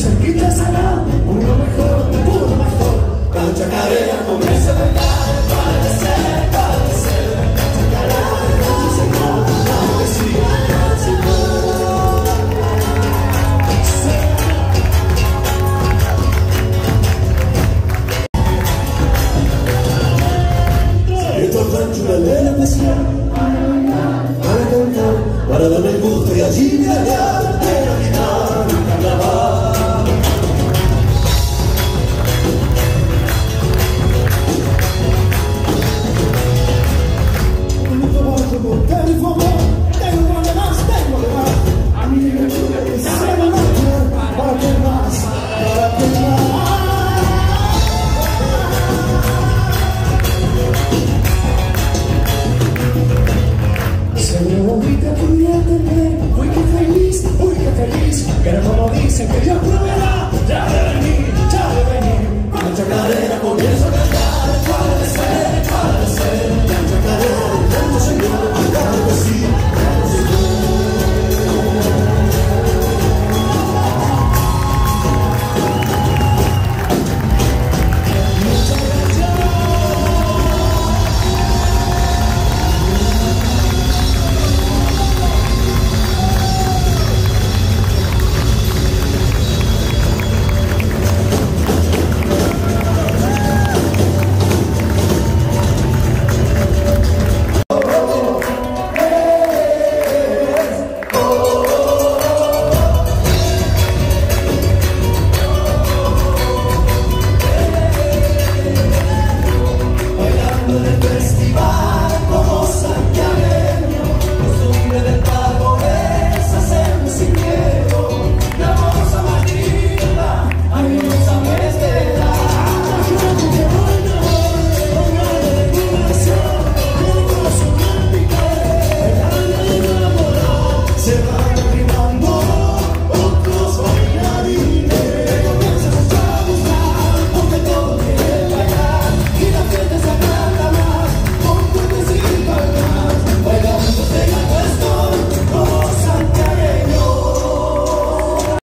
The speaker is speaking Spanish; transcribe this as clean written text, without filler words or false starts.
cerquita será uno mejor, la chacarera comienza a bailar, padecer, chacarera, señor, claro que sí, estos ranchos de la pasión, para cantar, para darme el gusto y allí y allá, quiero agitar un carnaval. Bonito barrio, montar y